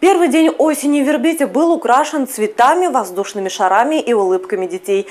Первый день осени в Ирбите был украшен цветами, воздушными шарами и улыбками детей.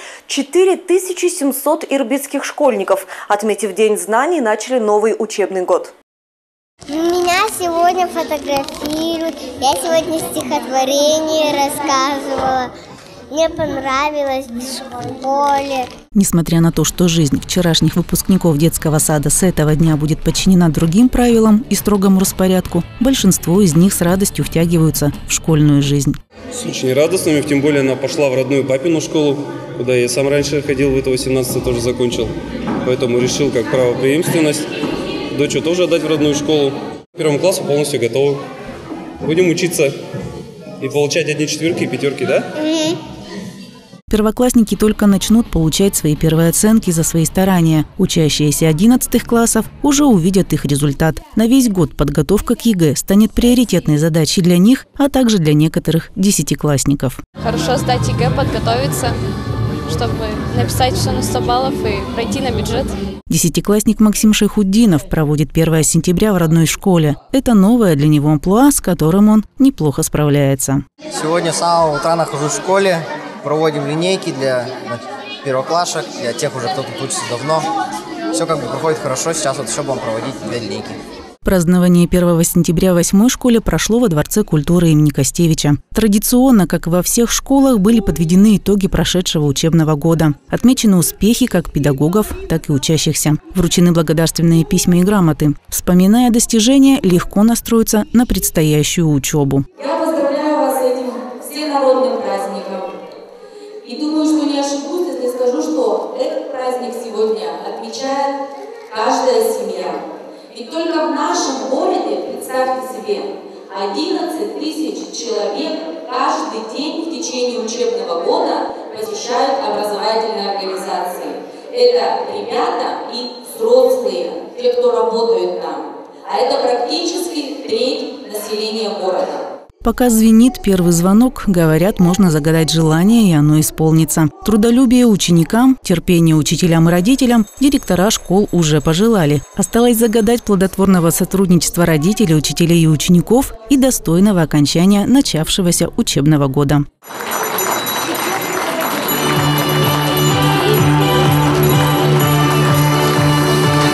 4700 ирбитских школьников, отметив День знаний, начали новый учебный год. Меня сегодня фотографируют, я сегодня стихотворение рассказывала. Мне понравилось в школе. Несмотря на то, что жизнь вчерашних выпускников детского сада с этого дня будет подчинена другим правилам и строгому распорядку, большинство из них с радостью втягиваются в школьную жизнь. С очень радостными, тем более она пошла в родную папину школу, куда я сам раньше ходил, в это 18 тоже закончил. Поэтому решил, как правопреемственность, дочь тоже отдать в родную школу. К первому классу полностью готовы. Будем учиться и получать одни четверки и пятерки, да? Первоклассники только начнут получать свои первые оценки за свои старания. Учащиеся 11 классов уже увидят их результат. На весь год подготовка к ЕГЭ станет приоритетной задачей для них, а также для некоторых десятиклассников. Хорошо сдать ЕГЭ, подготовиться, чтобы написать все на 100 баллов и пройти на бюджет. Десятиклассник Максим Шайхутдинов проводит 1 сентября в родной школе. Это новое для него амплуа, с которым он неплохо справляется. Сегодня с самого утра нахожусь в школе. Проводим линейки для первоклашек, для тех уже, кто тут учится давно. Все как бы проходит хорошо, сейчас вот еще будем проводить 2 линейки. Празднование 1 сентября в 8-й школе прошло во Дворце культуры имени Костевича. Традиционно, как и во всех школах, были подведены итоги прошедшего учебного года. Отмечены успехи как педагогов, так и учащихся. Вручены благодарственные письма и грамоты. Вспоминая достижения, легко настроиться на предстоящую учебу. Я поздравляю вас с этим всенародным праздником. И думаю, что не ошибусь, если скажу, что этот праздник сегодня отмечает каждая семья. Ведь только в нашем городе, представьте себе, 11 тысяч человек каждый день в течение учебного года посещают образовательные организации. Это ребята и взрослые, те, кто работают там. А это практически треть населения города. Пока звенит первый звонок, говорят, можно загадать желание, и оно исполнится. Трудолюбие ученикам, терпение учителям и родителям директора школ уже пожелали. Осталось загадать плодотворного сотрудничества родителей, учителей и учеников и достойного окончания начавшегося учебного года.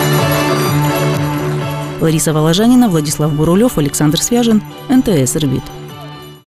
Лариса Воложанина, Владислав Бурулев, Александр Свяжин, НТС Ирбит.